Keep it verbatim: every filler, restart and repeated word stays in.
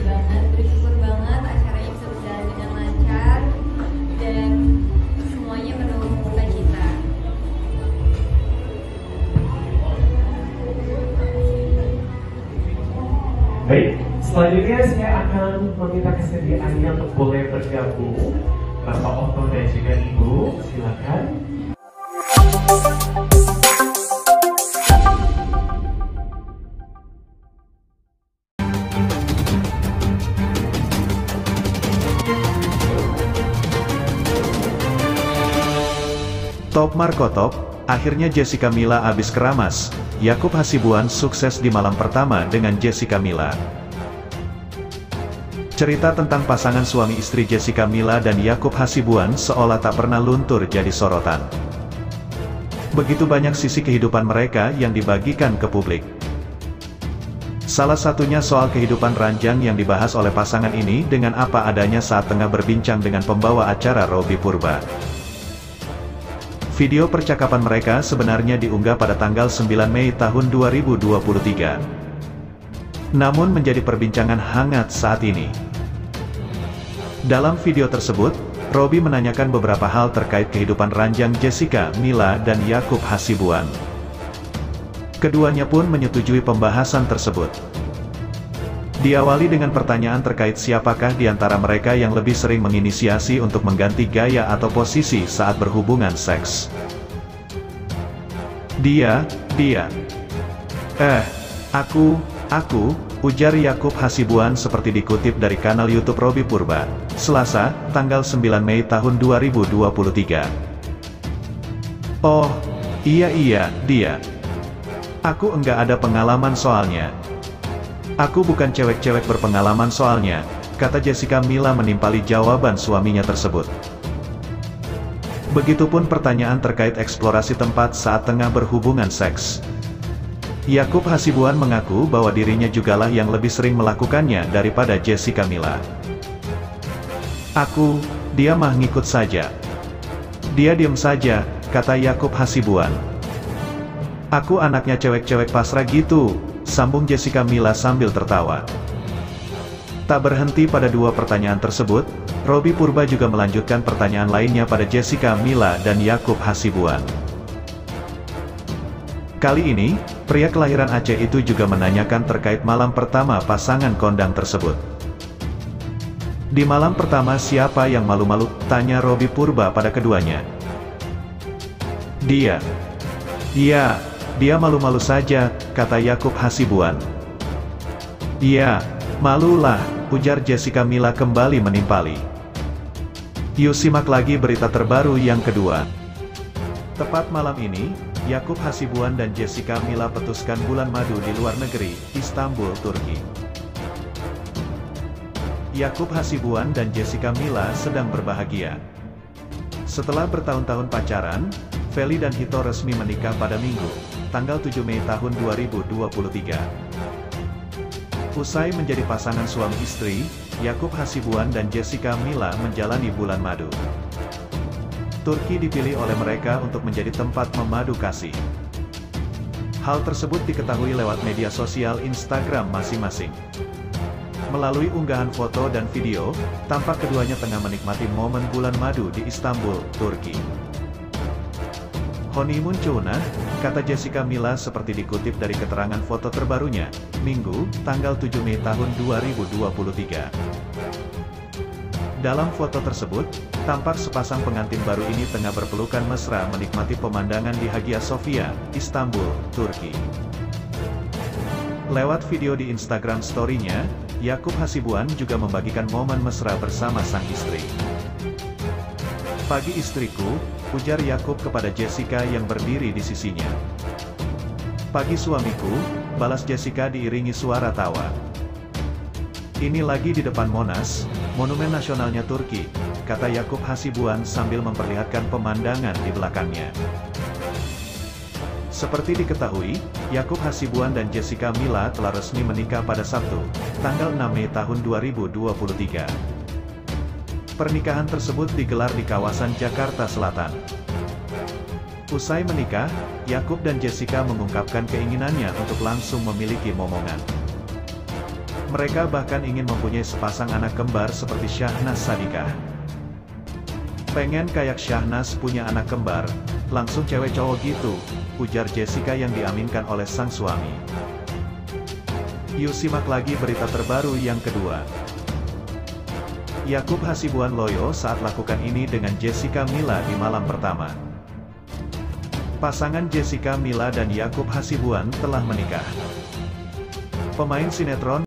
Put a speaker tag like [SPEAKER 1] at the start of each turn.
[SPEAKER 1] banget, bersyukur banget acaranya bisa berjalan dengan lancar dan semuanya penuh sukacita.
[SPEAKER 2] Baik, selanjutnya saya akan meminta kesediaannya untuk boleh bergabung. Bapak Otto dan juga Ibu, silakan.
[SPEAKER 3] Top Marco Top, akhirnya Jessica Mila abis keramas. Yakub Hasibuan sukses di malam pertama dengan Jessica Mila. Cerita tentang pasangan suami istri Jessica Mila dan Yakub Hasibuan seolah tak pernah luntur jadi sorotan. Begitu banyak sisi kehidupan mereka yang dibagikan ke publik. Salah satunya soal kehidupan ranjang yang dibahas oleh pasangan ini dengan apa adanya saat tengah berbincang dengan pembawa acara Robby Purba. Video percakapan mereka sebenarnya diunggah pada tanggal sembilan Mei tahun dua ribu dua puluh tiga. Namun menjadi perbincangan hangat saat ini. Dalam video tersebut, Robby menanyakan beberapa hal terkait kehidupan ranjang Jessica Mila dan Yakub Hasibuan. Keduanya pun menyetujui pembahasan tersebut. Diawali dengan pertanyaan terkait siapakah di antara mereka yang lebih sering menginisiasi untuk mengganti gaya atau posisi saat berhubungan seks. Dia, dia. Eh, aku, aku, ujar Yakub Hasibuan seperti dikutip dari kanal YouTube Robby Purba, Selasa, tanggal sembilan Mei tahun dua ribu dua puluh tiga. Oh, iya iya, dia. Aku enggak ada pengalaman soalnya. Aku bukan cewek-cewek berpengalaman soalnya, kata Jessica Mila menimpali jawaban suaminya tersebut. Begitupun pertanyaan terkait eksplorasi tempat saat tengah berhubungan seks. Yakub Hasibuan mengaku bahwa dirinya jugalah yang lebih sering melakukannya daripada Jessica Mila. Aku, dia mah ngikut saja. Dia diem saja, kata Yakub Hasibuan. Aku anaknya cewek-cewek pasrah gitu, sambung Jessica Mila sambil tertawa. Tak berhenti pada dua pertanyaan tersebut, Robby Purba juga melanjutkan pertanyaan lainnya pada Jessica Mila dan Yakub Hasibuan. Kali ini, pria kelahiran Aceh itu juga menanyakan terkait malam pertama pasangan kondang tersebut. Di malam pertama siapa yang malu-malu, tanya Robby Purba pada keduanya. Dia. Iya, dia malu-malu saja, kata Yakub Hasibuan. Iya, malulah, ujar Jessica Mila kembali menimpali. Yuk simak lagi berita terbaru yang kedua. Tepat malam ini, Yakub Hasibuan dan Jessica Mila petuskan bulan madu di luar negeri, Istanbul, Turki. Yakub Hasibuan dan Jessica Mila sedang berbahagia. Setelah bertahun-tahun pacaran, Feli dan Hito resmi menikah pada Minggu, tanggal tujuh Mei tahun dua ribu dua puluh tiga. Usai menjadi pasangan suami istri, Yakub Hasibuan dan Jessica Mila menjalani bulan madu. Turki dipilih oleh mereka untuk menjadi tempat memadu kasih. Hal tersebut diketahui lewat media sosial Instagram masing-masing. Melalui unggahan foto dan video, tampak keduanya tengah menikmati momen bulan madu di Istanbul, Turki. Honeymoon Cuna, kata Jessica Mila seperti dikutip dari keterangan foto terbarunya, Minggu, tanggal tujuh Mei tahun dua ribu dua puluh tiga. Dalam foto tersebut, tampak sepasang pengantin baru ini tengah berpelukan mesra menikmati pemandangan di Hagia Sophia, Istanbul, Turki. Lewat video di Instagram story-nya, Yakub Hasibuan juga membagikan momen mesra bersama sang istri. Pagi istriku, ujar Yakub kepada Jessica yang berdiri di sisinya. Pagi suamiku, balas Jessica diiringi suara tawa. Ini lagi di depan Monas, monumen nasionalnya Turki, kata Yakub Hasibuan sambil memperlihatkan pemandangan di belakangnya. Seperti diketahui, Yakub Hasibuan dan Jessica Mila telah resmi menikah pada Sabtu, tanggal enam Mei tahun dua ribu dua puluh tiga. Pernikahan tersebut digelar di kawasan Jakarta Selatan. Usai menikah, Yakub dan Jessica mengungkapkan keinginannya untuk langsung memiliki momongan. Mereka bahkan ingin mempunyai sepasang anak kembar seperti Syahnaz Sadiqah. Pengen kayak Syahnaz punya anak kembar, langsung cewek cowok gitu, ujar Jessica yang diaminkan oleh sang suami. Yuk simak lagi berita terbaru yang kedua. Yakub Hasibuan loyo saat lakukan ini dengan Jessica Mila di malam pertama. Pasangan Jessica Mila dan Yakub Hasibuan telah menikah. Pemain sinetron